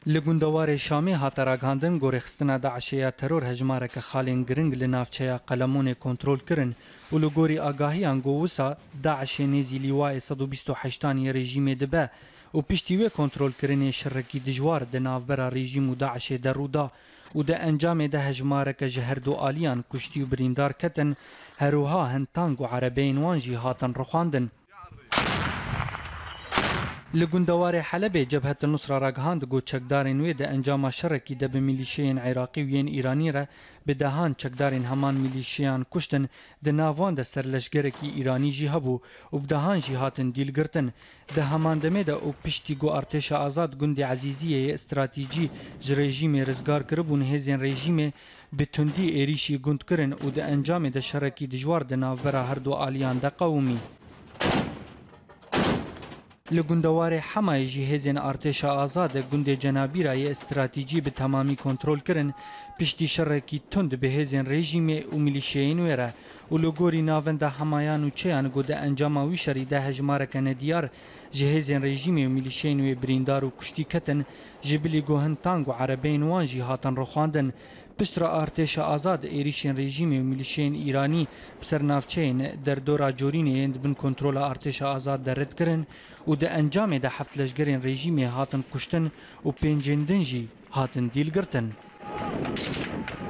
لگوندوار شامی هاتراگاندن گورخستنا داعشیا ترور هجمارک خالین گرنگ لنافچیا قلمون کنترل کرن و لگوری آگاهی انگووسا داعش نزی لیوای 128 رژیم دبه و پشتیوه کنترل کرن شرکی دجوار د نافبرا رژیم و داعش درودا و د انجام ده هجمارک جهردو آلیان کشتی و بریندار کتن هروها هنتانگ و عربین وانجی هاتن رخواندن. لگوندوار حلب جبهة النصرة راگهاند گو چکدارین وی ده انجام شرکی ده به میلیشیان عراقی وین ایرانی را به دهان چکدارین همان میلیشیان کشتن ده ناوان ده سرلشگرکی ایرانی جی هبو و بدهان جی هاتن دیل گرتن ده همان دمه ده او پشتی گو ارتش آزاد گند عزیزیه استراتیجی رژیم رزگار کربون هزین رژیم به تندی ایریشی گند کرن و ده انجام ده شرکی دجوار ده ناوبرا هر دو آلیان ده قومی. لگوندوار حمای جهازین ارتش آزاد گند جنابی رای استراتیجی به تمامی کنترل کرن پشتی شرکی تند به هزین رژیم و میلیشیین وره و لگوری ناوند حمایان و چیان گود انجام وی شریده هجمارک ندیار جهازین رژیم و میلیشیین و بریندار و کشتی کتن جبلی گوهن تانگ و عربین وانجی هاتن رخواندن پشت ارتش آزاد ایریشین رژیم و میلیشیین ایرانی بسر نافچین در دورا جورین بن کنترل ارتش آزاد درد کرن و ده انجام ده هفت لشگرین رژیم هاتن کشتن و پنجندن جی هاتن دیل گرتن.